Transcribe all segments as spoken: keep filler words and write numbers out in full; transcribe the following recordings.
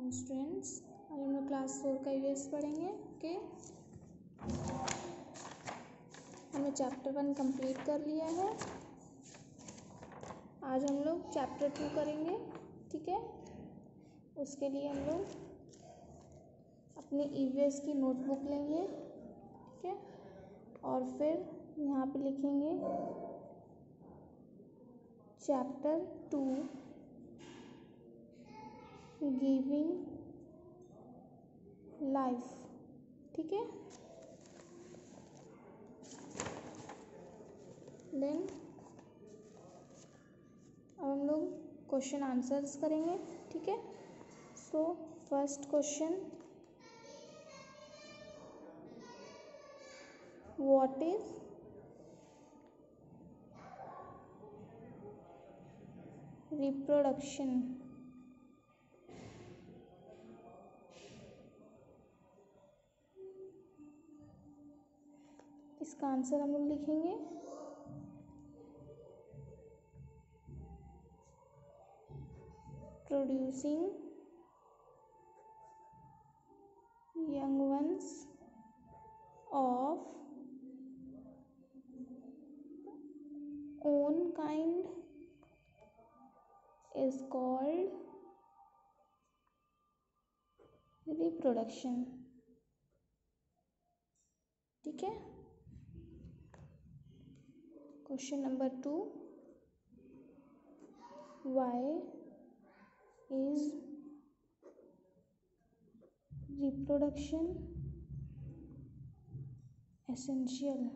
Students, आज हम लोग क्लास फोर का ईवीएस पढ़ेंगे। ओके, हमने चैप्टर वन कंप्लीट कर लिया है। आज हम लोग चैप्टर टू करेंगे। ठीक है, उसके लिए हम लोग अपने ईवीएस की नोटबुक लेंगे। ठीक है, और फिर यहाँ पे लिखेंगे चैप्टर टू गिविंग लाइफ। ठीक है, देन अब हम लोग क्वेश्चन आंसर्स करेंगे। ठीक है, so first question, what is reproduction? इसका आंसर हम लोग लिखेंगे producing young ones of own kind is called reproduction। ठीक है, question number two, why is reproduction essential?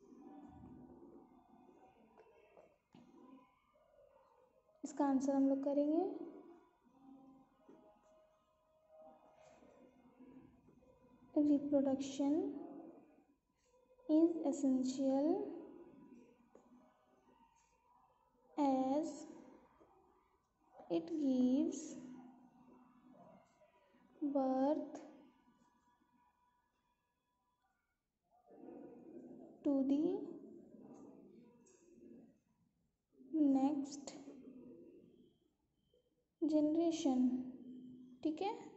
इसका आंसर हम लोग करेंगे reproduction is essential as it gives birth to the next generation। ठीक है,